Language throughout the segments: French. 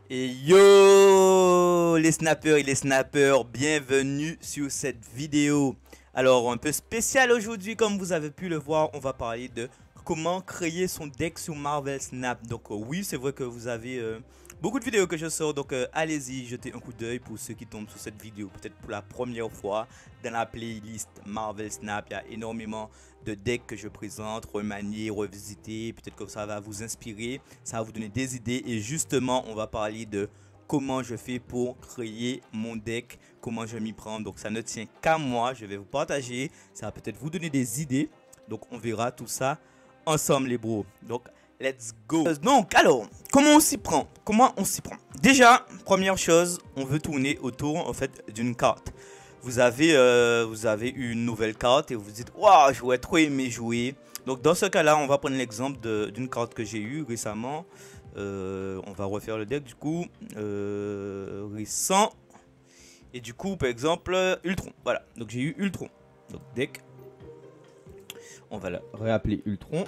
Et yo les snappers et les snappers, bienvenue sur cette vidéo. Alors un peu spécial aujourd'hui, comme vous avez pu le voir, on va parler de comment créer son deck sur Marvel Snap. Donc oui, c'est vrai que vous avez beaucoup de vidéos que je sors, donc allez-y, jetez un coup d'œil pour ceux qui tombent sur cette vidéo, peut-être pour la première fois dans la playlist Marvel Snap. Il y a énormément de decks que je présente, remanier, revisiter, peut-être que ça va vous inspirer, ça va vous donner des idées. Et justement, on va parler de comment je fais pour créer mon deck, comment je m'y prends. Donc ça ne tient qu'à moi, je vais vous partager, ça va peut-être vous donner des idées. Donc on verra tout ça ensemble les bros. Donc let's go. Donc alors, comment on s'y prend? Déjà, première chose, on veut tourner autour en fait d'une carte. Vous avez une nouvelle carte et vous vous dites waouh, j'aurais trop aimé jouer. Donc dans ce cas là, on va prendre l'exemple d'une carte que j'ai eue récemment. On va refaire le deck du coup récent. Et du coup par exemple Ultron. Voilà, donc j'ai eu Ultron. Donc deck, on va le réappeler Ultron.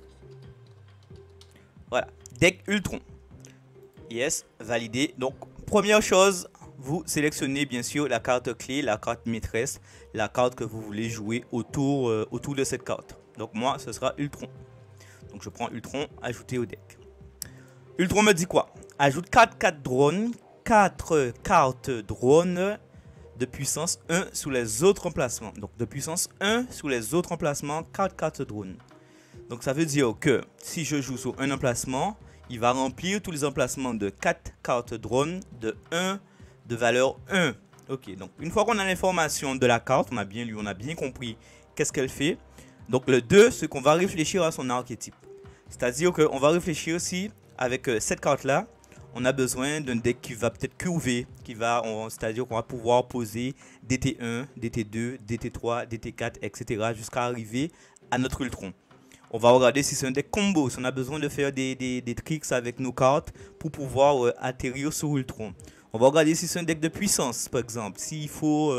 Voilà, deck Ultron. Yes, validé. Donc première chose, vous sélectionnez bien sûr la carte clé, la carte maîtresse, la carte que vous voulez jouer autour de cette carte. Donc moi, ce sera Ultron. Donc je prends Ultron, ajouter au deck. Ultron me dit quoi? Ajoute 4 drones, 4 cartes drones de puissance 1 sous les autres emplacements. Donc de puissance 1 sous les autres emplacements, 4 cartes drones. Donc ça veut dire que si je joue sur un emplacement, il va remplir tous les emplacements de 4 cartes drones de 1 de valeur 1. Ok, donc une fois qu'on a l'information de la carte, on a bien lu, on a bien compris qu'est-ce qu'elle fait. Donc le 2, c'est qu'on va réfléchir à son archétype. C'est-à-dire qu'on va réfléchir si, avec cette carte-là, on a besoin d'un deck qui va peut-être curver, c'est-à-dire qu'on va pouvoir poser DT1, DT2, DT3, DT4, etc. jusqu'à arriver à notre Ultron. On va regarder si c'est un deck combo, si on a besoin de faire des tricks avec nos cartes pour pouvoir atterrir sur Ultron. On va regarder si c'est un deck de puissance, par exemple. S'il faut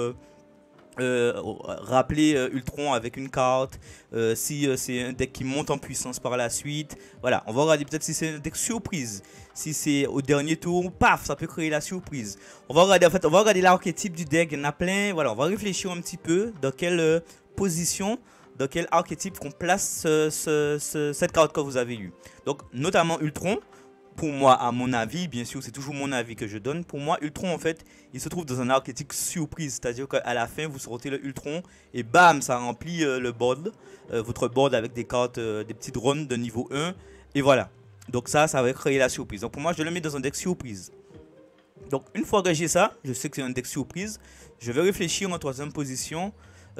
rappeler Ultron avec une carte, si c'est un deck qui monte en puissance par la suite. Voilà, on va regarder peut-être si c'est un deck surprise. Si c'est au dernier tour, paf, ça peut créer la surprise. On va regarder, en fait, on va regarder l'archétype du deck, il y en a plein. Voilà, on va réfléchir un petit peu dans quelle position, dans quel archétype qu'on place cette carte que vous avez eue. Donc, notamment Ultron. Pour moi, à mon avis, bien sûr, c'est toujours mon avis que je donne. Pour moi, Ultron, en fait, il se trouve dans un archétype surprise. C'est-à-dire qu'à la fin, vous sortez le Ultron et bam, ça remplit le board. Votre board avec des cartes, des petits drones de niveau 1. Et voilà. Donc ça va créer la surprise. Donc pour moi, je le mets dans un deck surprise. Donc une fois que j'ai ça, je sais que c'est un deck surprise. Je vais réfléchir en troisième position.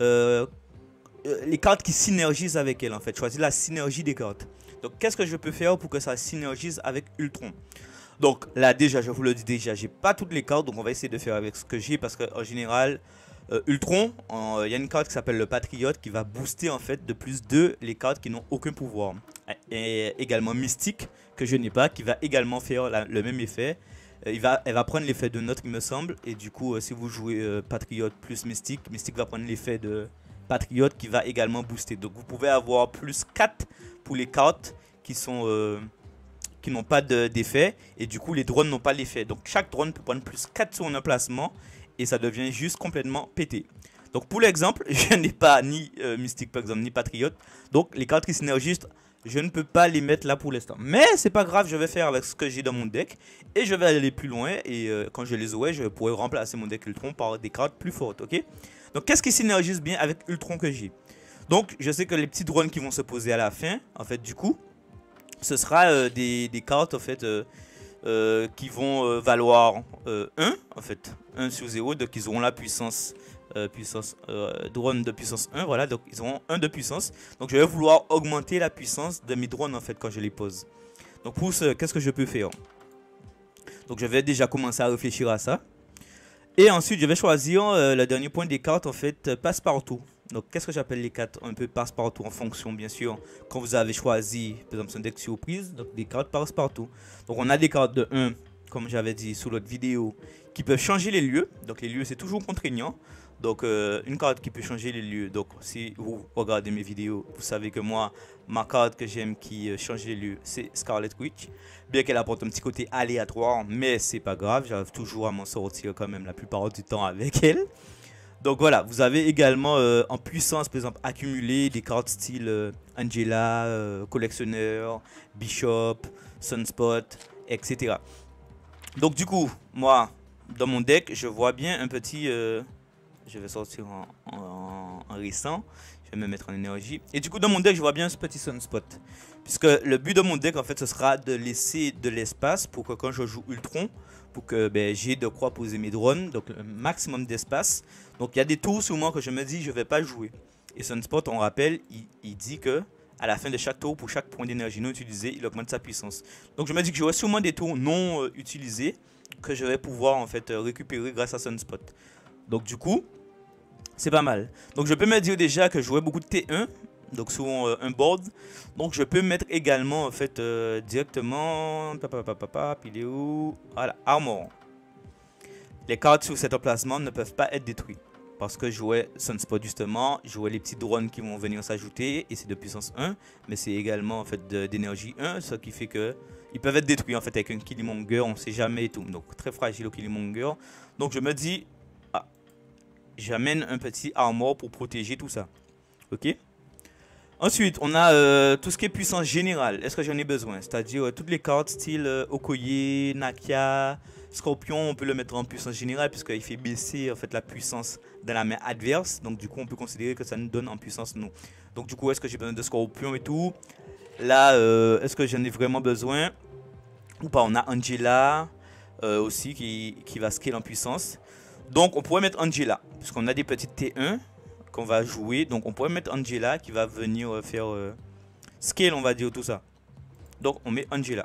Les cartes qui synergisent avec elle, en fait. Choisir la synergie des cartes. Donc, qu'est-ce que je peux faire pour que ça synergise avec Ultron? Donc, là, déjà, je vous le dis déjà, j'ai pas toutes les cartes. Donc, on va essayer de faire avec ce que j'ai. Parce qu'en général, Ultron, il y a une carte qui s'appelle le Patriote qui va booster, en fait, de plus 2 les cartes qui n'ont aucun pouvoir. Et également Mystique, que je n'ai pas, qui va également faire le même effet. Elle va prendre l'effet de Notre, il me semble. Et du coup, si vous jouez Patriote plus Mystique, Mystique va prendre l'effet de Patriote qui va également booster. Donc, vous pouvez avoir plus 4 pour les cartes qui n'ont pas d'effet, et du coup les drones n'ont pas l'effet. Donc chaque drone peut prendre plus 4 sur un emplacement et ça devient juste complètement pété. Donc pour l'exemple, je n'ai pas ni Mystique par exemple, ni Patriote. Donc les cartes qui synergisent, je ne peux pas les mettre là pour l'instant. Mais c'est pas grave, je vais faire avec ce que j'ai dans mon deck et je vais aller plus loin. Et quand je les aurai, je pourrai remplacer mon deck Ultron par des cartes plus fortes. Ok. Donc qu'est-ce qui synergise bien avec Ultron que j'ai? Donc je sais que les petits drones qui vont se poser à la fin, en fait du coup, ce sera des cartes en fait qui vont valoir 1 en fait, 1 sur 0, donc ils auront la puissance drone de puissance 1, voilà, donc ils auront 1 de puissance. Donc je vais vouloir augmenter la puissance de mes drones en fait quand je les pose. Donc pour ce, qu'est-ce que je peux faire? Donc je vais déjà commencer à réfléchir à ça. Et ensuite je vais choisir le dernier point des cartes en fait, passe-partout. Donc, qu'est-ce que j'appelle les cartes un peu passe-partout en fonction, bien sûr, quand vous avez choisi, par exemple, un deck surprise, donc des cartes passe-partout. Donc, on a des cartes de 1, comme j'avais dit sous l'autre vidéo, qui peuvent changer les lieux. Donc, les lieux, c'est toujours contraignant. Donc une carte qui peut changer les lieux. Donc si vous regardez mes vidéos, vous savez que moi, ma carte que j'aime qui change les lieux, c'est Scarlet Witch. Bien qu'elle apporte un petit côté aléatoire, mais c'est pas grave, j'arrive toujours à m'en sortir quand même la plupart du temps avec elle. Donc voilà, vous avez également en puissance, par exemple, accumulé des cartes style Angela, collectionneur, Bishop, Sunspot, etc. Donc du coup, moi, dans mon deck, je vois bien un petit... je vais sortir en récent. Je vais me mettre en énergie. Et du coup, dans mon deck, je vois bien ce petit Sunspot. Puisque le but de mon deck, en fait, ce sera de laisser de l'espace pour que quand je joue Ultron, pour que j'ai de quoi poser mes drones. Donc, un maximum d'espace. Donc, il y a des tours souvent que je me dis, je ne vais pas jouer. Et Sunspot, on rappelle, il dit que à la fin de chaque tour, pour chaque point d'énergie non utilisé, il augmente sa puissance. Donc, je me dis que j'aurai sûrement des tours non utilisés que je vais pouvoir, en fait, récupérer grâce à Sunspot. Donc, du coup... c'est pas mal. Donc je peux me dire déjà que je jouais beaucoup de T1. Donc sur un board. Donc je peux mettre également en fait directement. Il est où? Voilà, Armor. Les cartes sur cet emplacement ne peuvent pas être détruites. Parce que je jouais Sunspot justement. Je jouais les petits drones qui vont venir s'ajouter. Et c'est de puissance 1. Mais c'est également en fait d'énergie 1. Ce qui fait que ils peuvent être détruits en fait avec un Killmonger. On ne sait jamais et tout. Donc très fragile au Killmonger. Donc je me dis... j'amène un petit armor pour protéger tout ça. Ok. Ensuite, on a tout ce qui est puissance générale. Est-ce que j'en ai besoin? C'est-à-dire toutes les cartes style Okoye, Nakia, Scorpion, on peut le mettre en puissance générale puisqu'il fait baisser en fait la puissance dans la main adverse. Donc du coup, on peut considérer que ça nous donne en puissance nous. Donc du coup, est-ce que j'ai besoin de Scorpion et tout? Là, est-ce que j'en ai vraiment besoin? Ou pas? On a Angela aussi qui va scale en puissance. Donc on pourrait mettre Angela, puisqu'on a des petites T1 qu'on va jouer. Donc on pourrait mettre Angela qui va venir faire scale, on va dire tout ça. Donc on met Angela.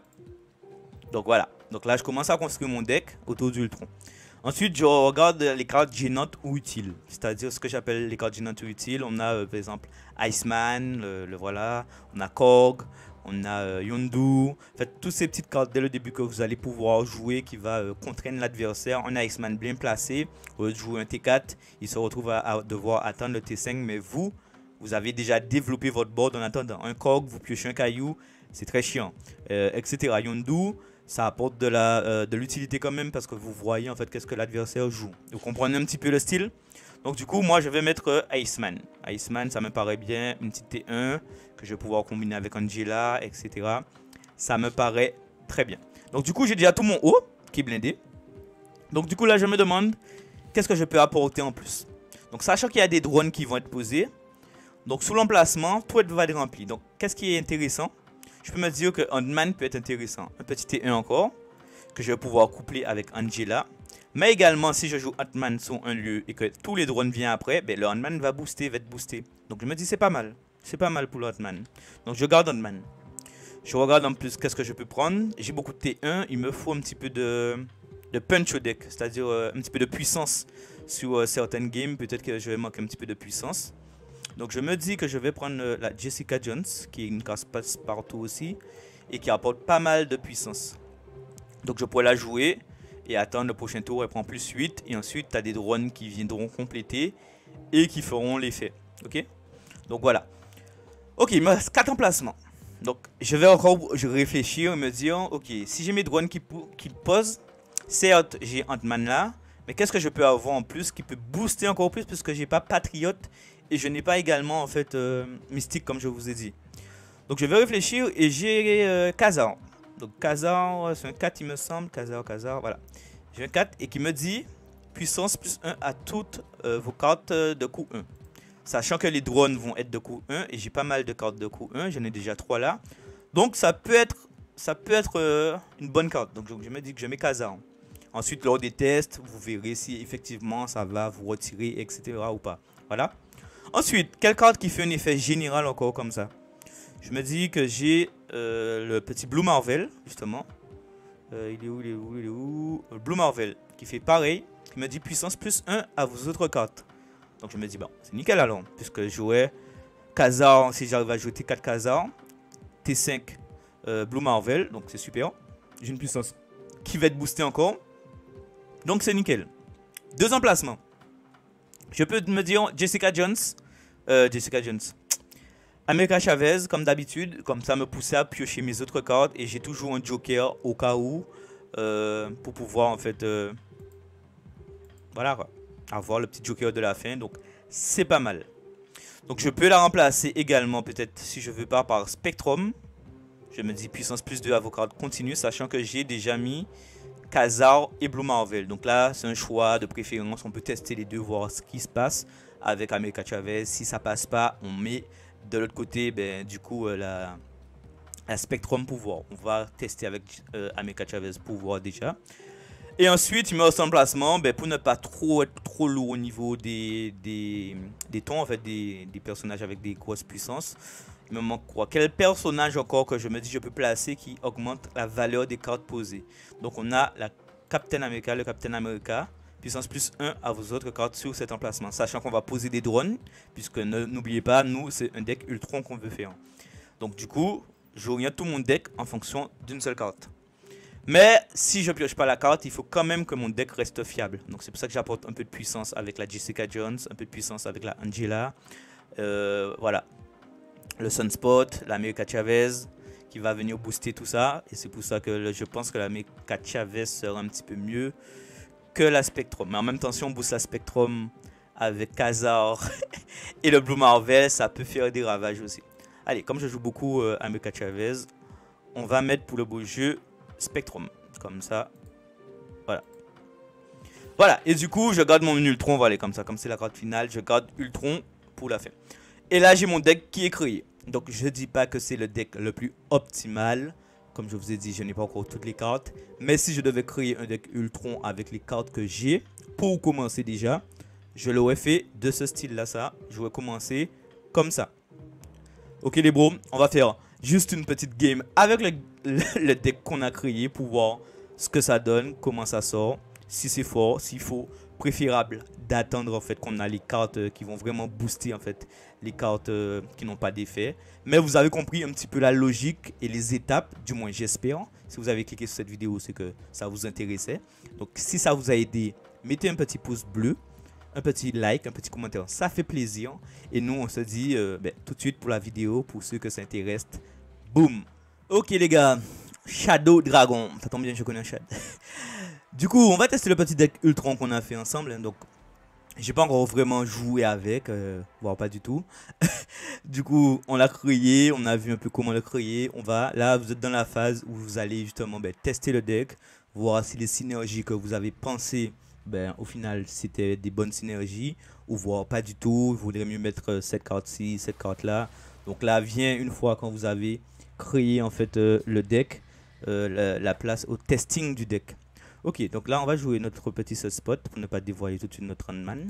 Donc voilà. Donc là je commence à construire mon deck autour d'Ultron. Ensuite je regarde les cartes gênantes ou utiles. C'est-à-dire ce que j'appelle les cartes gênantes ou utiles. On a par exemple Iceman, le voilà. On a Korg. On a Yondu, en fait, toutes ces petites cartes dès le début que vous allez pouvoir jouer qui va contraindre l'adversaire. On a Iceman bien placé, au lieu de jouer un T4, il se retrouve à devoir attendre le T5, mais vous avez déjà développé votre board en attendant. Un Korg, vous piochez un caillou, c'est très chiant, etc. Yondu, ça apporte de l'utilité quand même parce que vous voyez en fait qu'est-ce que l'adversaire joue. Vous comprenez un petit peu le style. Donc du coup, moi je vais mettre Iceman. Iceman, ça me paraît bien, une petite T1 que je vais pouvoir combiner avec Angela, etc. Ça me paraît très bien. Donc du coup, j'ai déjà tout mon haut qui est blindé. Donc du coup, là, je me demande qu'est-ce que je peux apporter en plus. Donc sachant qu'il y a des drones qui vont être posés. Donc sous l'emplacement, tout va être rempli. Donc qu'est-ce qui est intéressant? Je peux me dire que Ant-Man peut être intéressant. Un petit T1 encore, que je vais pouvoir coupler avec Angela. Mais également, si je joue Ant-Man sur un lieu et que tous les drones viennent après, ben, le Ant-Man va être boosté. Donc je me dis c'est pas mal. C'est pas mal pour le Ant-Man. Donc je garde Ant-Man. Je regarde en plus qu'est-ce que je peux prendre. J'ai beaucoup de T1. Il me faut un petit peu de punch au deck. C'est-à-dire un petit peu de puissance sur certaines games. Peut-être que je vais manquer un petit peu de puissance. Donc je me dis que je vais prendre la Jessica Jones, qui est une carte passe-partout aussi. Et qui apporte pas mal de puissance. Donc je pourrais la jouer. Et attendre le prochain tour, elle prend plus 8. Et ensuite, tu as des drones qui viendront compléter. Et qui feront l'effet. Ok? Donc voilà. Ok, il me reste 4 emplacements. Donc je vais encore réfléchir et me dire, ok, si j'ai mes drones qui posent, certes j'ai Ant-Man là, mais qu'est-ce que je peux avoir en plus qui peut booster encore plus puisque j'ai pas Patriote et je n'ai pas également en fait Mystique comme je vous ai dit. Donc je vais réfléchir et j'ai Khazar. Donc Khazar, c'est un 4 il me semble, Khazar, voilà. J'ai un 4 et qui me dit puissance plus 1 à toutes vos cartes de coup 1. Sachant que les drones vont être de coup 1 et j'ai pas mal de cartes de coup 1, j'en ai déjà 3 là. Donc ça peut être une bonne carte. Donc je me dis que je mets Khazar. Ensuite lors des tests, vous verrez si effectivement ça va vous retirer etc. ou pas. Voilà. Ensuite, quelle carte qui fait un effet général encore comme ça? Je me dis que j'ai le petit Blue Marvel justement. Il est où? Blue Marvel qui fait pareil, qui me dit puissance plus 1 à vos autres cartes. Donc je me dis, bon, c'est nickel alors, puisque je jouais Khazar, si j'arrive à ajouter 4 Khazar, T5 Blue Marvel, donc c'est super. J'ai une puissance qui va être boostée encore. Donc c'est nickel. 2 emplacements. Je peux me dire Jessica Jones. Jessica Jones. America Chavez, comme d'habitude, comme ça me poussait à piocher mes autres cartes. Et j'ai toujours un joker au cas où. Pour pouvoir en fait... voilà quoi. Avoir le petit joker de la fin. Donc c'est pas mal. Donc je peux la remplacer également peut-être si je veux pas par Spectrum. Je me dis puissance plus 2 avocat continue, sachant que j'ai déjà mis Khazar et Blue Marvel. Donc là, c'est un choix de préférence. On peut tester les deux, voir ce qui se passe avec America Chavez. Si ça passe pas, on met de l'autre côté, ben, du coup, la Spectrum pour voir. On va tester avec America Chavez pour voir déjà. Et ensuite, il met au emplacement ben, pour ne pas être trop lourd au niveau des tons, en fait, des personnages avec des grosses puissances. Il me manque quoi? Quel personnage encore que je me dis je peux placer qui augmente la valeur des cartes posées? Donc on a la Captain America, le Captain America, puissance plus 1 à vos autres cartes sur cet emplacement. Sachant qu'on va poser des drones, puisque n'oubliez pas, nous c'est un deck Ultron qu'on veut faire. Donc du coup, j'oriente tout mon deck en fonction d'une seule carte. Mais si je pioche pas la carte, il faut quand même que mon deck reste fiable. Donc c'est pour ça que j'apporte un peu de puissance avec la Jessica Jones, un peu de puissance avec la Angela. Voilà. Le Sunspot, l'America Chavez qui va venir booster tout ça. Et c'est pour ça que je pense que l'America Chavez sera un petit peu mieux que la Spectrum. Mais en même temps, si on booste la Spectrum avec Khazar et le Blue Marvel, ça peut faire des ravages aussi. Allez, comme je joue beaucoup America Chavez, on va mettre pour le beau jeu Spectrum. Comme ça. Voilà. Voilà. Et du coup, je garde mon Ultron. On va aller comme ça. Comme c'est la carte finale, je garde Ultron pour la fin. Et là, j'ai mon deck qui est créé. Donc, je ne dis pas que c'est le deck le plus optimal. Comme je vous ai dit, je n'ai pas encore toutes les cartes. Mais si je devais créer un deck Ultron avec les cartes que j'ai, pour commencer déjà, je l'aurais fait de ce style-là, ça. J'aurais commencé comme ça. Ok les bros, on va faire juste une petite game avec le deck qu'on a créé pour voir ce que ça donne, comment ça sort, si c'est fort, s'il faut. Préférable d'attendre en fait qu'on a les cartes qui vont vraiment booster en fait les cartes qui n'ont pas d'effet. Mais vous avez compris un petit peu la logique et les étapes, du moins j'espère. Si vous avez cliqué sur cette vidéo, c'est que ça vous intéressait. Donc si ça vous a aidé, mettez un petit pouce bleu, un petit like, un petit commentaire, ça fait plaisir. Et nous on se dit tout de suite pour la vidéo, pour ceux que ça intéresse. Boum. Ok les gars, Shadow Dragon, ça tombe bien, je connais un Shadow. Du coup, on va tester le petit deck Ultron qu'on a fait ensemble. Hein, donc, j'ai pas encore vraiment joué avec, voire pas du tout. Du coup, on l'a créé, on a vu un peu comment le créer. On va, là, vous êtes dans la phase où vous allez justement tester le deck, voir si les synergies que vous avez pensé, au final, c'était des bonnes synergies, ou voir pas du tout. Il vaudrait mieux mettre cette carte-ci, cette carte-là. Donc là, vient une fois quand vous avez créé en fait le deck, la place au testing du deck. Ok, donc là on va jouer notre petit spot pour ne pas dévoiler tout de suite notre Ant-Man.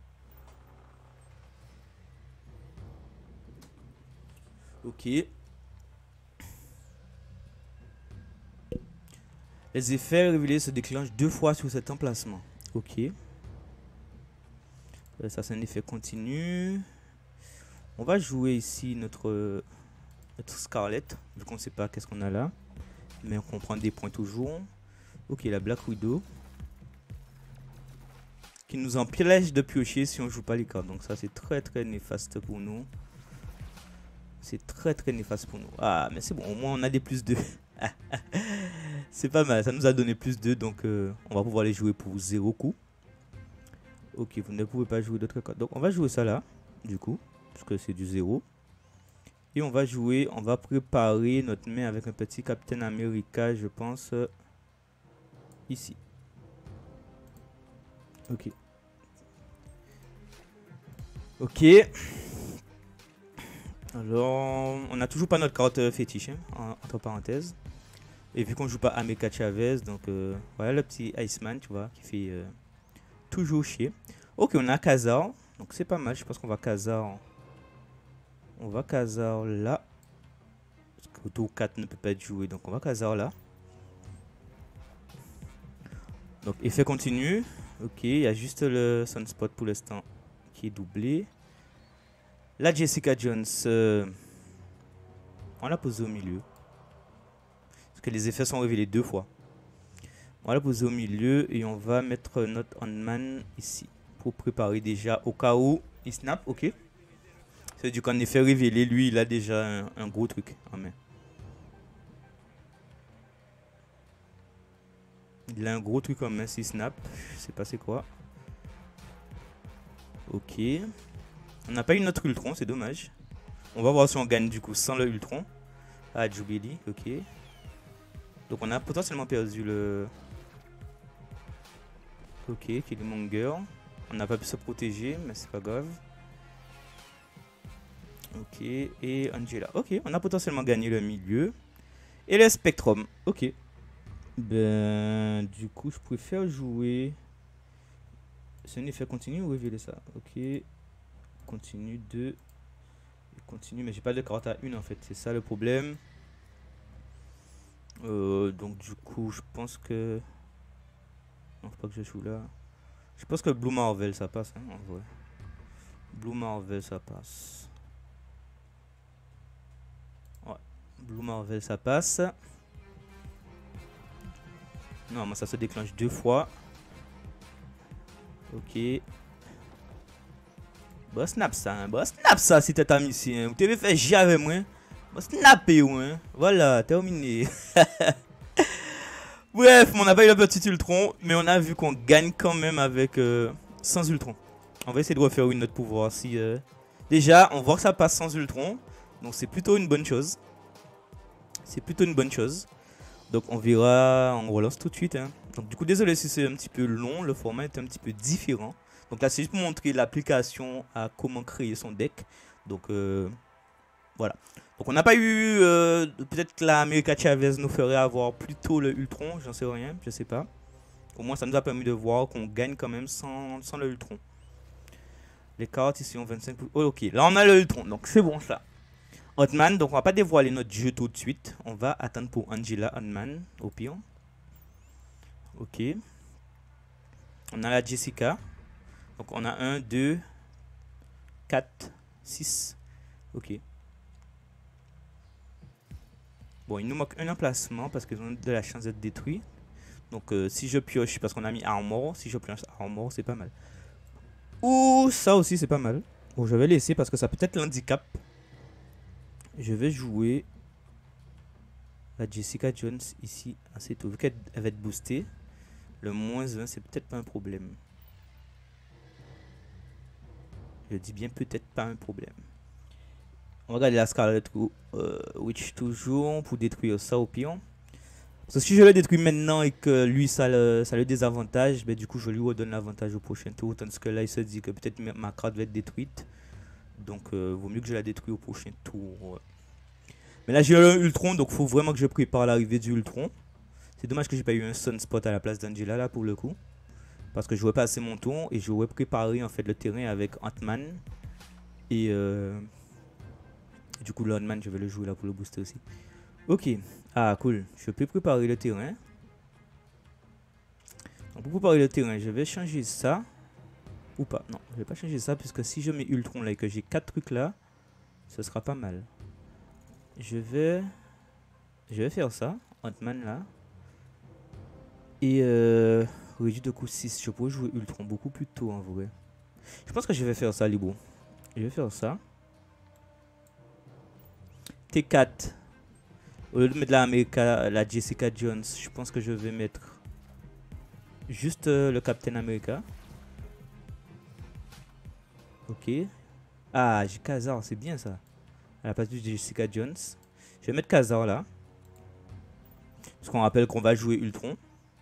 Ok. Les effets révélés se déclenchent 2 fois sur cet emplacement. Ok. Ça c'est un effet continu. On va jouer ici notre Scarlet, vu qu'on ne sait pas qu'est-ce qu'on a là. Mais on prend des points toujours. Ok, la Black Widow. Qui nous empêche de piocher si on joue pas les cartes. Donc ça c'est très néfaste pour nous. C'est très néfaste pour nous. Ah mais c'est bon, au moins on a des plus 2. C'est pas mal, ça nous a donné plus 2. Donc on va pouvoir les jouer pour 0 coup. Ok, vous ne pouvez pas jouer d'autres cartes. Donc on va jouer ça là, du coup. Parce que c'est du 0. Et on va jouer, on va préparer notre main avec un petit Captain America, je pense. Ici. Ok. Ok. Alors, on n'a toujours pas notre carte fétiche, hein, entre parenthèses. Et vu qu'on joue pas America Chavez, donc voilà le petit Iceman, tu vois, qui fait toujours chier. Ok, on a Khazar, donc c'est pas mal. Je pense qu'on va Khazar. On va Khazar là. Parce que tour 4 ne peut pas être joué, donc on va Khazar là. Donc effet continu. Ok, il y a juste le Sunspot pour l'instant qui est doublé. La Jessica Jones, on l'a posé au milieu. Parce que les effets sont révélés 2 fois. On va la poser au milieu et on va mettre notre Ant-Man ici. pour préparer déjà au cas où il snap, ok. C'est du qu'on est fait révéler, lui il a déjà un gros truc en main. Il a un gros truc en main s'il snap, je sais pas c'est quoi. Ok. On n'a pas eu notre Ultron, c'est dommage. On va voir si on gagne du coup sans le Ultron. Ah, Jubilee, ok. Donc on a potentiellement perdu le... Ok, Killmonger. On n'a pas pu se protéger, mais c'est pas grave. Ok, et Angela. Ok, on a potentiellement gagné le milieu. Et le Spectrum, ok. Ben, du coup, je préfère jouer... C'est un effet continu ou révéler ça? Ok. Continue de... Continue, mais j'ai pas de carte à une en fait, c'est ça le problème. Donc du coup, je pense que... Non, faut pas que je joue là. Je pense que Blue Marvel ça passe, hein, en vrai. Blue Marvel ça passe. Ouais, Blue Marvel ça passe. Non, moi ça se déclenche 2 fois. Ok. Bon snap ça, hein. Bon snap ça si t'es ami ici. Hein. Vous t'avez fait chier avec moi. Bon snapper, hein. Voilà, terminé. Bref, on n'a pas eu le petit Ultron, mais on a vu qu'on gagne quand même avec sans Ultron. On va essayer de refaire une autre pour voir si... Déjà, on voit que ça passe sans Ultron, donc c'est plutôt une bonne chose. C'est plutôt une bonne chose. Donc on verra, on relance tout de suite. Hein. Donc du coup, désolé si c'est un petit peu long, le format est un petit peu différent. Donc là, c'est juste pour montrer l'application à comment créer son deck. Donc voilà. Donc on n'a pas eu... peut-être que l'America Chavez nous ferait avoir plutôt le Ultron, j'en sais rien, je sais pas. Au moins ça nous a permis de voir qu'on gagne quand même sans le Ultron. Les cartes ici ont 25... Oh, ok, là on a le Ultron, donc c'est bon ça. Ant-Man, donc on va pas dévoiler notre jeu tout de suite. On va attendre pour Angela Ant-Man, au pire. Ok. On a la Jessica. Donc on a 1, 2, 4, 6. Ok. Bon, il nous manque un emplacement parce qu'ils ont de la chance d'être détruits. Donc si je pioche, parce qu'on a mis Armor, si je pioche Armor, c'est pas mal. Ouh, ça aussi c'est pas mal. Bon, je vais laisser parce que ça peut être l'handicap. Je vais jouer la Jessica Jones ici assez tôt. Vu qu'elle va être boostée, le -1 c'est peut-être pas un problème. Je dis bien peut-être pas un problème. On va regarder la Scarlet Witch toujours pour détruire ça au pire. Parce que si je le détruis maintenant et que lui ça le désavantage, ben du coup je lui redonne l'avantage au prochain tour. Tandis que là il se dit que peut-être ma carte va être détruite. Donc vaut mieux que je la détruise au prochain tour. Mais là j'ai un Ultron, donc faut vraiment que je prépare l'arrivée du Ultron. C'est dommage que j'ai pas eu un Sunspot à la place d'Angela là pour le coup. Parce que je jouais pas assez mon tour et j'aurais préparé en fait le terrain avec Ant-Man. Et du coup le Ant-Man je vais le jouer là pour le booster aussi. Ok, ah cool, je peux préparer le terrain. Donc pour préparer le terrain, je vais changer ça. Ou pas, non, je vais pas changer ça puisque si je mets Ultron là et que j'ai 4 trucs là, ce sera pas mal. Je vais faire ça, Ant-Man là. Et réduit de coup 6, je pourrais jouer Ultron beaucoup plus tôt en vrai. Je pense que je vais faire ça Libo. Je vais faire ça. T4. Au lieu de mettre la Jessica Jones, je pense que je vais mettre juste le Captain America. Ok. Ah, j'ai Khazar, c'est bien ça. À la place de Jessica Jones. Je vais mettre Khazar là. Parce qu'on rappelle qu'on va jouer Ultron.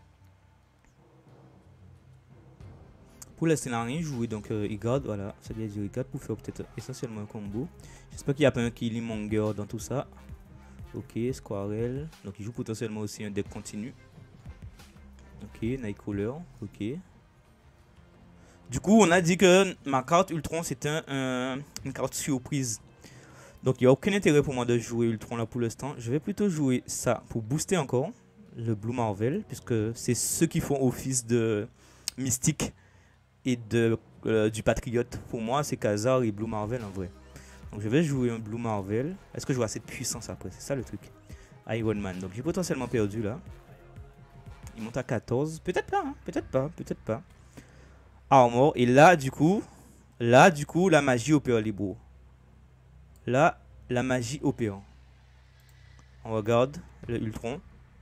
Pour l'instant, il n'a rien joué, donc il garde, voilà. Ça veut dire il garde pour faire peut-être essentiellement un combo. J'espère qu'il n'y a pas un Killmonger dans tout ça. Ok, Squirrel. Donc il joue potentiellement aussi un deck continu. Ok, Nightcrawler. Ok. Du coup, on a dit que ma carte Ultron, c'était une carte surprise. Donc il n'y a aucun intérêt pour moi de jouer Ultron là pour l'instant. Je vais plutôt jouer ça pour booster encore le Blue Marvel. Puisque c'est ceux qui font office de Mystique et du Patriote. Pour moi, c'est Khazar et Blue Marvel en vrai. Donc je vais jouer un Blue Marvel. Est-ce que je vois assez de puissance après? C'est ça le truc. Iron Man. Donc j'ai potentiellement perdu là. Il monte à 14. Peut-être pas, hein. Peut-être pas, peut-être pas. armor. Et là, du coup, la magie opère, les bros. Là, la magie opère. On regarde le Ultron.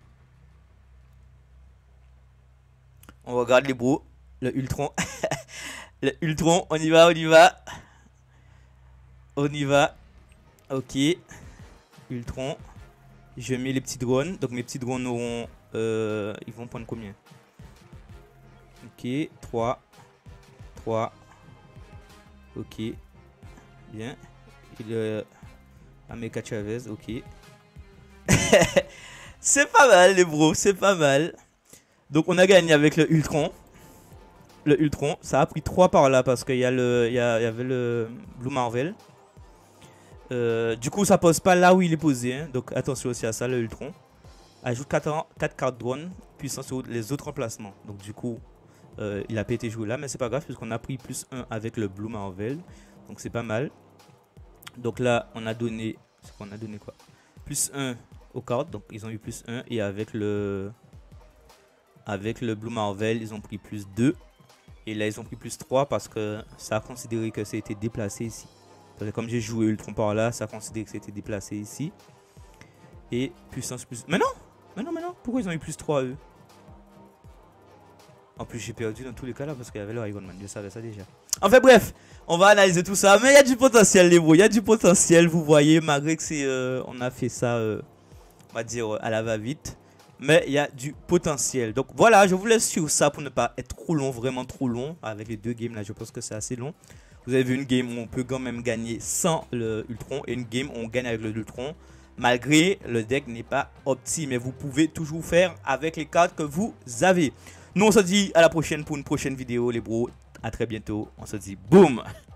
On regarde les bros. Le Ultron. Le Ultron, on y va, on y va. On y va. Ok. Ultron. Je mets les petits drones. Donc mes petits drones auront... ils vont prendre combien? Ok. 3. 3. Ok. Bien. Et le... America Chavez. Ok. C'est pas mal les bros. C'est pas mal. Donc on a gagné avec le Ultron. Le Ultron, ça a pris 3 par là parce qu'il y, y avait le Blue Marvel. Du coup, ça pose pas là où il est posé. Hein. Donc attention aussi à ça, le Ultron. Ajoute 4 cartes drone puissant sur les autres emplacements. Donc du coup, il a pas été joué là, mais c'est pas grave puisqu'on a pris plus 1 avec le Blue Marvel. Donc c'est pas mal. Donc là, on a donné... C'est qu'on a donné quoi? Plus 1 aux cartes. Donc ils ont eu plus 1. Et avec le Blue Marvel, ils ont pris plus 2. Et là, ils ont pris plus 3 parce que ça a considéré que ça a été déplacé ici. Parce que comme j'ai joué Ultron par là, ça a considéré que ça a été déplacé ici. Et puissance plus... Mais non! Mais non, mais non! Pourquoi ils ont eu plus 3 eux? En plus, j'ai perdu dans tous les cas là parce qu'il y avait le Iron Man. Je savais ça déjà. Enfin bref, on va analyser tout ça. Mais il y a du potentiel, les bros. Il y a du potentiel, vous voyez. Malgré que c'est... on a fait ça, on va dire, à la va-vite. Mais il y a du potentiel. Donc voilà, je vous laisse sur ça pour ne pas être trop long, vraiment trop long. Avec les deux games là, je pense que c'est assez long. Vous avez vu une game où on peut quand même gagner sans le Ultron. Et une game où on gagne avec le Ultron. Malgré le deck n'est pas opti. Mais vous pouvez toujours faire avec les cartes que vous avez. Nous on se dit à la prochaine pour une prochaine vidéo les bros. A très bientôt. On se dit boum.